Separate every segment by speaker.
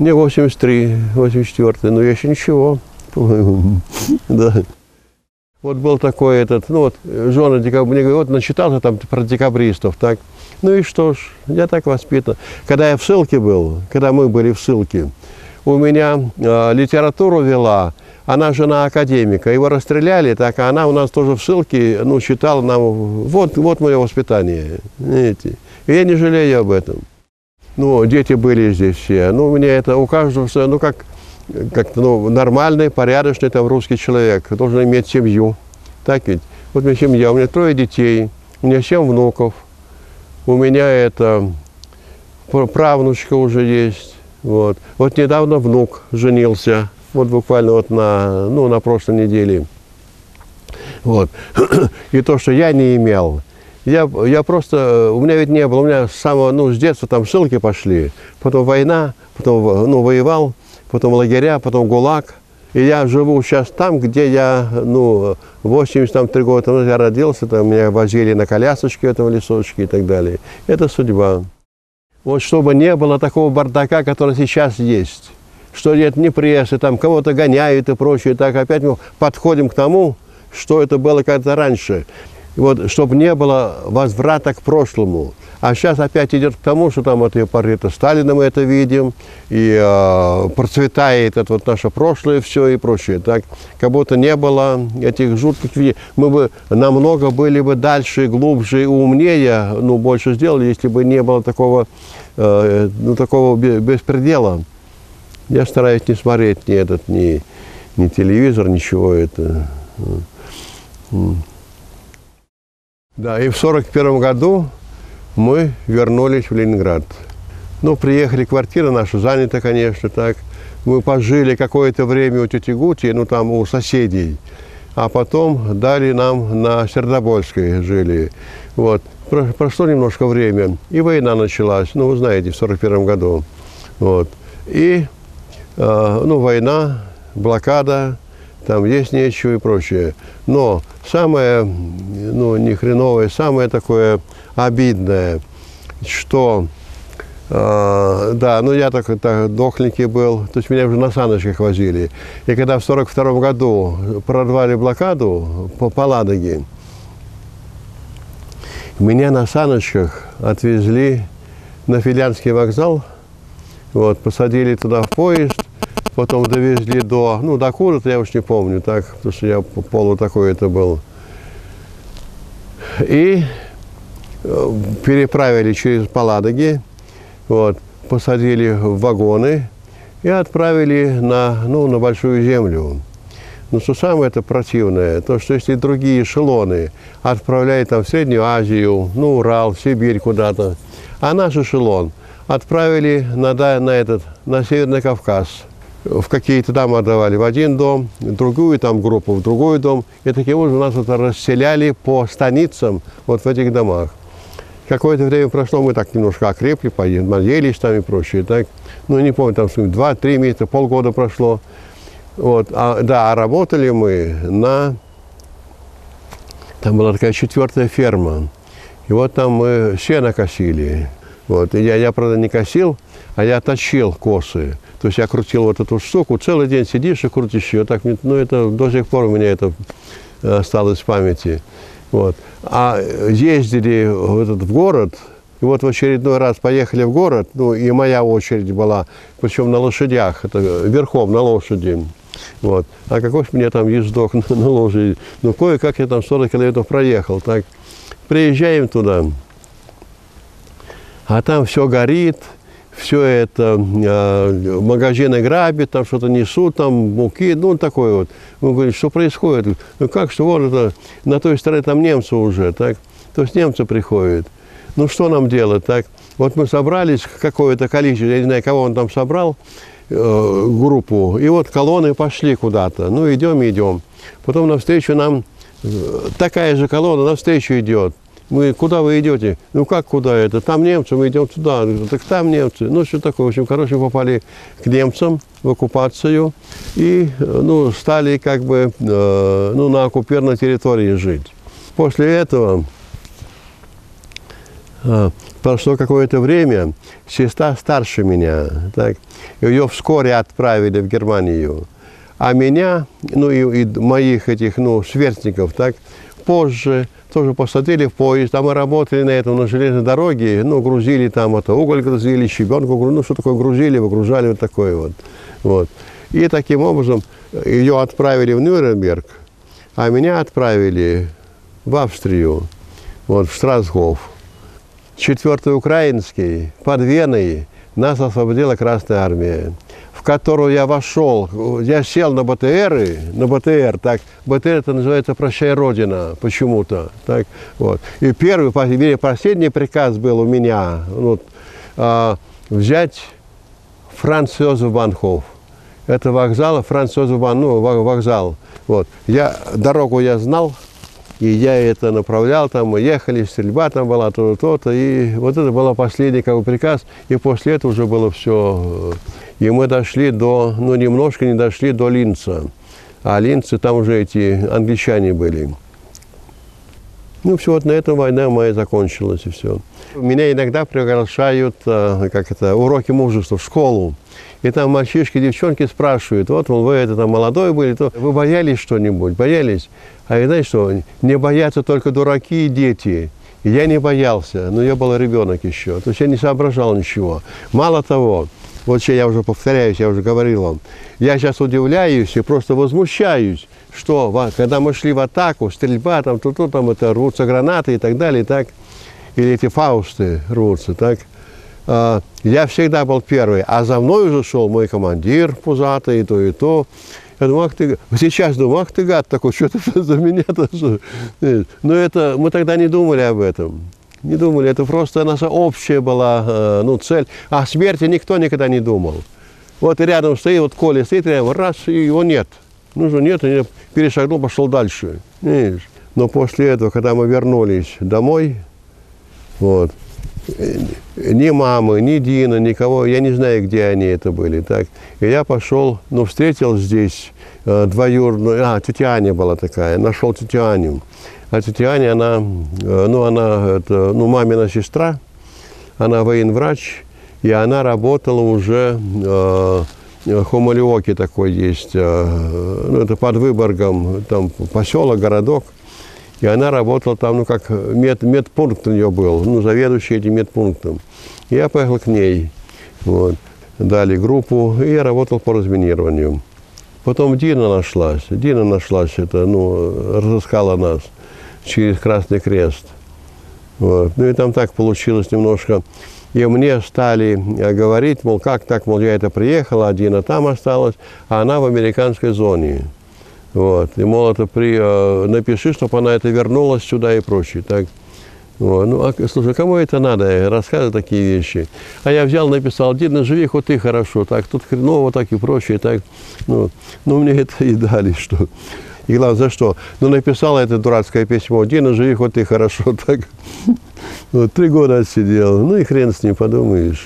Speaker 1: Мне 83, 84, но я еще ничего. Да. Вот был такой этот, ну вот, жена мне говорит, вот начитался там про декабристов, так. Ну и что ж, я так воспитан. Когда я в ссылке был, когда мы были в ссылке, у меня литературу вела, она жена академика, его расстреляли, так, а она у нас тоже в ссылке, ну, читала нам, вот мое воспитание, видите. И я не жалею об этом. Ну, дети были здесь все, ну, у меня это, у каждого, ну, как-то, ну, нормальный, порядочный там русский человек, должен иметь семью, так ведь. Вот у меня семья, у меня 3 детей, у меня 7 внуков, у меня это, правнучка уже есть, вот. Вот недавно внук женился. Вот буквально вот на прошлой неделе. Вот. И то, что я не имел, я просто, у меня ведь не было, у меня с самого, ну, с детства там ссылки пошли, потом война, потом, ну, воевал, потом лагеря, потом ГУЛАГ. И я живу сейчас там, где я, ну, 83 года назад я родился, там меня возили на колясочке, этом лесочке и так далее. Это судьба. Вот чтобы не было такого бардака, который сейчас есть. Что нет ни прессы, там кого-то гоняют и прочее, так опять мы подходим к тому, что это было когда-то раньше. И вот, чтобы не было возврата к прошлому. А сейчас опять идет к тому, что там вот и портрета Сталина мы это видим, и процветает это вот наше прошлое все и прочее. Так, как будто не было этих жутких видений. Мы бы намного были бы дальше, глубже и умнее, ну, больше сделали, если бы не было такого, ну, такого беспредела. Я стараюсь не смотреть ни телевизор, ничего это. Да, и в 1941 году мы вернулись в Ленинград. Ну, приехали, квартира наша занята, конечно, так. Мы пожили какое-то время у тети Гути, ну, там у соседей. А потом дали нам на Сердобольской жили. Вот. Прошло немножко время, и война началась, ну, вы знаете, в 1941 году. Вот. И ну, война, блокада, там есть нечего и прочее. Но самое, ну, не хреновое, самое такое обидное, что, да, ну, я так дохленький был, то есть меня уже на саночках возили. И когда в 1942 году прорвали блокаду по Ладоге, меня на саночках отвезли на Филянский вокзал. Вот, посадили туда в поезд, потом довезли до куда-то, я уж не помню, так, потому что я полу такой это был. И переправили через Ладоги, вот, посадили в вагоны и отправили на Большую Землю. Но что самое это противное, то, что если другие эшелоны отправляют там в Среднюю Азию, ну, Урал, Сибирь куда-то, а наш эшелон отправили на Северный Кавказ. В какие-то дома отдавали в один дом, другую там группу в другой дом. И таким образом нас вот расселяли по станицам вот в этих домах. Какое-то время прошло, мы так немножко окрепли, поделись там и прочее. Так. Ну, не помню, там 2-3 месяца, полгода прошло. Вот. А работали мы там была такая 4-я ферма. И вот там мы сено косили. Вот. И я, правда, не косил, а я точил косы. То есть я крутил вот эту штуку, целый день сидишь и крутишь ее. Так, ну, это до сих пор у меня это осталось в памяти. Вот. А ездили в город, и вот в очередной раз поехали в город, ну, и моя очередь была, причем на лошадях, это верхом на лошади. Вот. А какой мне там ездок на лошади? Ну, кое-как я там 40 километров проехал. Так. Приезжаем туда, а там все горит, все это, магазины грабят, там что-то несут, там муки, ну, такое вот. Мы говорим, что происходит? Ну, как, что вот это, на той стороне там немцы уже, так? То есть немцы приходят. Ну, что нам делать, так? Вот мы собрались, какое-то количество, я не знаю, кого он там собрал, группу, и вот колонны пошли куда-то. Ну, идем. Потом навстречу нам такая же колонна навстречу идет. Мы, куда вы идете? Ну, как куда это? Там немцы, мы идем туда. Так там немцы. Ну, что такое? В общем, короче, попали к немцам в оккупацию и, ну, стали как бы, ну, на оккупированной территории жить. После этого Прошло какое-то время, сестра старше меня, так, ее вскоре отправили в Германию. А меня, ну и моих этих, ну, сверстников, так, позже тоже посадили в поезд, а мы работали на этом, на железной дороге, ну, грузили там, это, уголь грузили, щебенку, ну, что такое грузили, выгружали, вот такое вот. Вот. И таким образом ее отправили в Нюрнберг, а меня отправили в Австрию, вот, в Страсгоф. 4-й украинский, под Веной, нас освободила Красная Армия, в которую я вошел. Я сел на БТР, так, БТР это называется «Прощай, Родина» почему-то, так, вот. И первый, последний приказ был у меня, вот, взять Франц Йозеф Банхоф. Это вокзал, Франц Йозеф Банхоф, ну, вокзал. Вот. Дорогу я знал, и я это направлял, там мы ехали, стрельба там была, то-то, и вот это был последний как бы приказ, и после этого уже было все. И мы дошли до, ну, немножко не дошли до Линца, а Линцы там уже эти англичане были. Ну, все, вот на этом война моя закончилась, и все. Меня иногда приглашают, уроки мужества в школу. И там мальчишки, девчонки спрашивают, вот, вы это там молодой были, то вы боялись что-нибудь, боялись? А я, знаете что, не боятся только дураки и дети. И я не боялся, но я был ребенок еще, то есть я не соображал ничего. Мало того, вот я уже повторяюсь, я уже говорил вам, я сейчас удивляюсь и просто возмущаюсь, что когда мы шли в атаку, стрельба, там, там это рвутся гранаты и так далее, так, или эти фаусты рвутся, так. Я всегда был первый, а за мной уже шел мой командир пузатый, и то, и то. Я думаю, сейчас думаю, ах ты гад такой, что это за меня-то? Но это, мы тогда не думали об этом. Не думали, это просто наша общая была, ну, цель. О смерти никто никогда не думал. Вот и рядом стоит, вот Коля стоит рядом, раз, и его нет. Ну, же нет, и я перешагнул, пошел дальше. Видишь? Но после этого, когда мы вернулись домой, вот, ни мамы, ни Дина, никого, я не знаю, где они это были, так. И я пошел, ну, встретил здесь двоюродную, тетя Аня была такая, нашел тетю Аню. А тетя Аня, она, мамина сестра, она военврач, и она работала уже, Хомолиоки такой есть, ну, это под Выборгом, там поселок, городок. И она работала там, ну, как медпункт у нее был, ну, заведующий этим медпунктом. И я поехал к ней, вот, дали группу, и я работал по разминированию. Потом Дина нашлась, это, ну, разыскала нас через Красный Крест. Вот. Ну, и там так получилось немножко. И мне стали говорить, мол, как так, мол, я это приехала, а Дина там осталась, а она в американской зоне. Вот. И, мол, это напиши, чтобы она это вернулась сюда и прочее. Так. Вот. Ну, слушай, кому это надо, рассказывать такие вещи? А я взял, написал, Дина, живи хоть ты хорошо, так, тут хреново, так и прочее. Так. Ну, мне это и дали, что. И главное, за что? Ну, написала это дурацкое письмо, Дина, живи хоть ты хорошо, так. Вот, 3 года отсидел, ну и хрен с ним, подумаешь.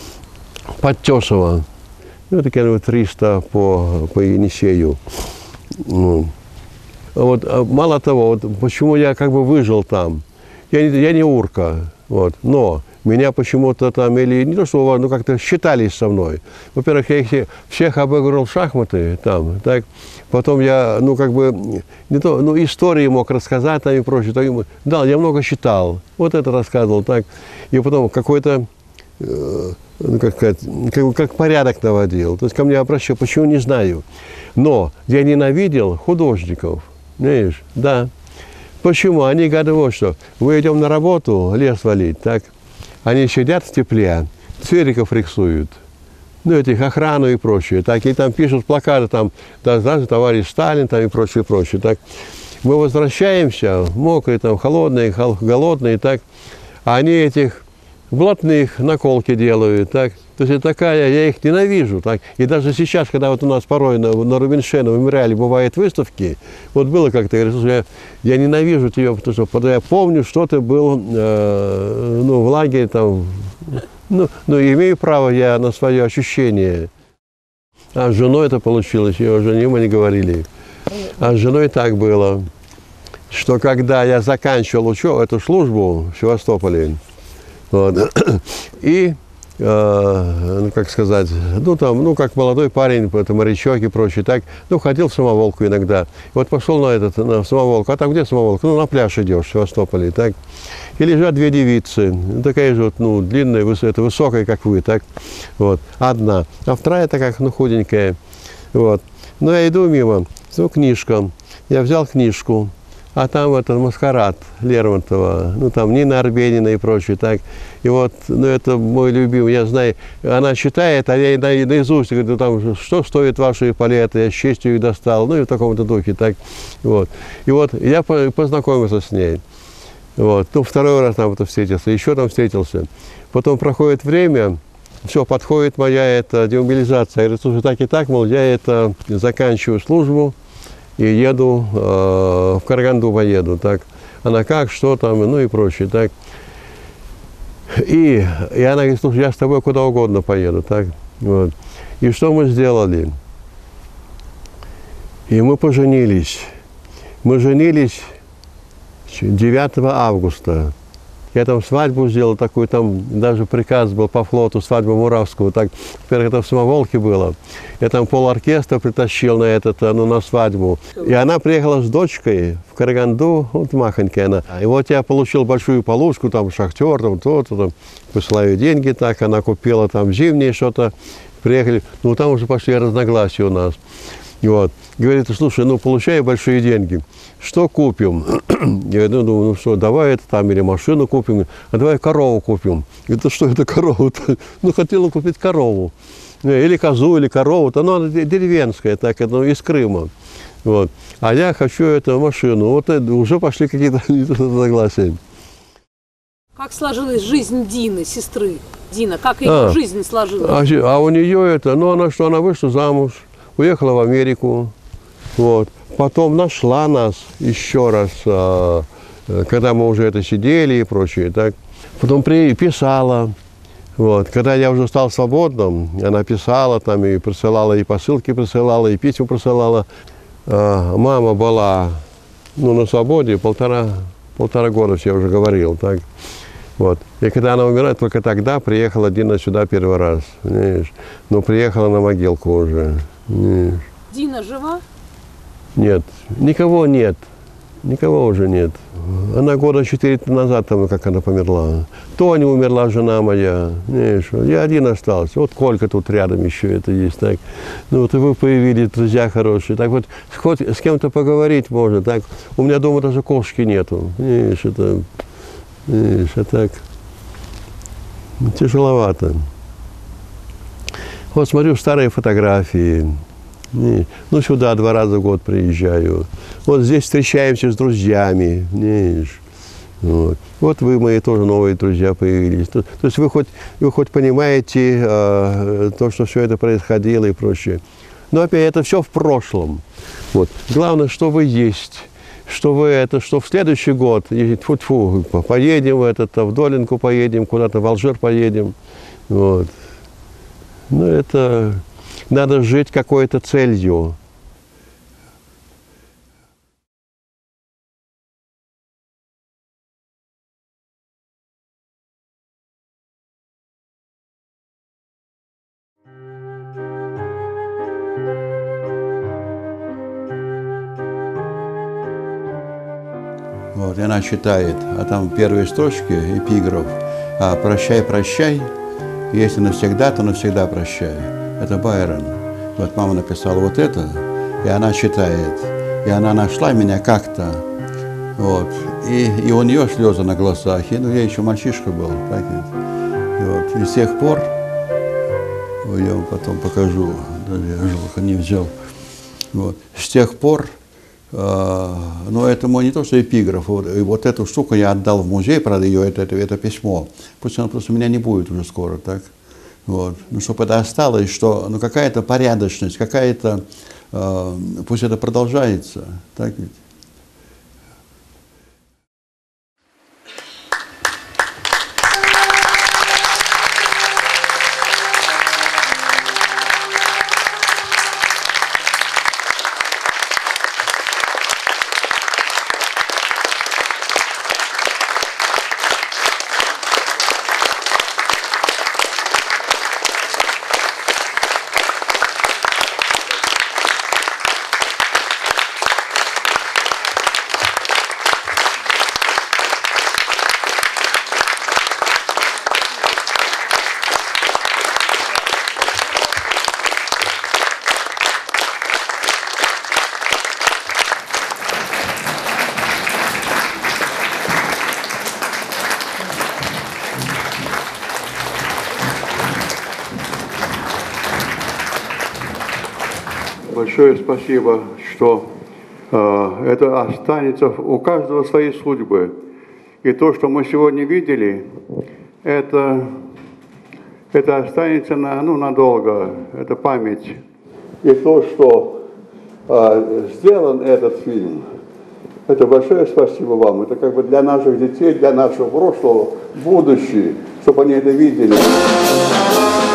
Speaker 1: Подтесово. Ну, это, конечно, 300 по Енисею. Ну, вот, мало того, вот почему я как бы выжил там. Я не урка, вот, но меня почему-то там, или не то, что, ну, как-то считались со мной. Во-первых, я их всех обыграл в шахматы там, так. Потом я, ну, как бы, не то, ну, истории мог рассказать там и прочее. Так, да, я много читал, вот это рассказывал, так. И потом какой-то, ну, как порядок наводил. То есть ко мне обращался, почему, не знаю. Но я ненавидел художников, знаешь, да. Почему? Они говорят, вот что, мы идем на работу, лес валить, так. Они сидят в тепле, цвериков рисуют, ну, этих охрану и прочее, так, и там пишут плакаты, там, да, товарищ Сталин, там, и прочее, прочее, так. Мы возвращаемся, мокрые, там, холодные, голодные, так, а они этих блатных наколки делают, так. То есть это такая, я их ненавижу, так. И даже сейчас, когда вот у нас порой на Рубинштейна, в мемориале бывают выставки, вот было как-то, я ненавижу тебя, потому что я помню, что ты был, ну, в лагере, там, ну, имею право я на свое ощущение. А с женой это получилось, и о жене мы не говорили. А с женой так было, что когда я заканчивал эту службу в Севастополе, Вот. И, ну, как сказать, ну, там, ну, как молодой парень, это морячок и прочее, так, ну, ходил в самоволку иногда. И вот пошел на самоволку, а там где самоволку? Ну, на пляж идешь в Севастополе, так. И лежат две девицы, такая же вот, ну, длинная, высокая, как вы, так, вот, одна, а вторая такая, ну, худенькая, вот. Ну, я иду мимо, ну, книжка, я взял книжку, а там этот «Маскарад» Лермонтова, ну, там Нина Арбенина и прочее, так. И вот, ну, это мой любимый, я знаю, она читает, а я наизусть говорю, ну, там, что стоит ваши эполеты, я с честью их достал, ну, и в таком-то духе, так, вот. И вот я познакомился с ней, вот, ну, второй раз там встретился, еще там встретился. Потом проходит время, все, подходит моя эта демобилизация, я говорю, слушай, так и так, мол, я это заканчиваю службу, и еду, в Караганду поеду, так. Она как, что там, ну и прочее, так. И она говорит, слушай, я с тобой куда угодно поеду, так. Вот. И что мы сделали? И мы поженились. Мы женились 9 августа. Я там свадьбу сделал такую, там даже приказ был по флоту, свадьбу Муравского, так, теперь это в самоволке было. Я там полоркестра притащил на ну, на свадьбу. И она приехала с дочкой в Караганду, вот махонькая она. И вот я получил большую полушку, там, шахтер, там, то-то, там, посылаю деньги, так, она купила там зимнее что-то, приехали, ну, там уже пошли разногласия у нас. И вот. Говорит, слушай, ну, получаю большие деньги, что купим? Я думаю, ну что, давай это там или машину купим, а давай корову купим. Это что это корова-то? Ну, хотела купить корову. Или козу, или корову-то, но она деревенская, так, ну, из Крыма. Вот. А я хочу эту машину. Вот это, уже пошли какие-то разногласия.
Speaker 2: Как сложилась жизнь Дины, сестры? Дина, как ее жизнь сложилась?
Speaker 1: А у нее это, ну, она что, она вышла замуж, уехала в Америку. Вот. Потом нашла нас еще раз, когда мы уже это сидели и прочее. Так. Потом писала. Вот. Когда я уже стал свободным, она писала там и присылала, и посылки присылала, и письма присылала. Мама была, ну, на свободе полтора года, я уже говорил. Так. Вот. И когда она умирает, только тогда приехала Дина сюда первый раз. Понимаешь? Но приехала на могилку уже. Понимаешь?
Speaker 2: Дина жива?
Speaker 1: Нет, никого нет, никого уже нет. Она года 4 назад, там, как она померла. Тоня умерла, жена моя. Знаешь, я один остался. Вот Колька тут рядом еще это есть. Так. Ну вот и вы появились, друзья хорошие. Так вот, хоть с кем-то поговорить можно. Так. У меня дома даже кошки нету. Видишь, а так тяжеловато. Вот смотрю старые фотографии. Ну, сюда 2 раза в год приезжаю. Вот здесь встречаемся с друзьями. Вот. Вот вы, мои тоже новые друзья появились. То есть вы хоть понимаете то, что все это происходило и прочее. Но опять это все в прошлом. Вот. Главное, что вы есть. Что в следующий год, тьфу-тьфу, поедем в Долинку поедем, куда-то в Алжир поедем. Вот. Ну, это... Надо жить какой-то целью. Вот, и она читает, а там первые строчки, эпиграф. «Прощай, прощай, если навсегда, то навсегда прощай». Это Байрон. Вот мама написала вот это, и она читает. И она нашла меня как-то. Вот. И у нее слезы на глазах. И, ну, я еще мальчишка был. Так, и, вот. И с тех пор, я вам потом покажу, даже я жалко не взял. Вот. С тех пор, но это мой не то что эпиграф, вот эту штуку я отдал в музей, правда, ее это письмо. Пусть оно просто у меня не будет уже скоро, так? Вот. Ну, чтобы это осталось, что ну, какая-то порядочность, какая-то, пусть это продолжается, так ведь? большое спасибо, что это останется у каждого своей судьбы. И то, что мы сегодня видели, это останется надолго, это память. И то, что сделан этот фильм, это большое спасибо вам. Это как бы для наших детей, для нашего прошлого, будущего, чтобы они это видели.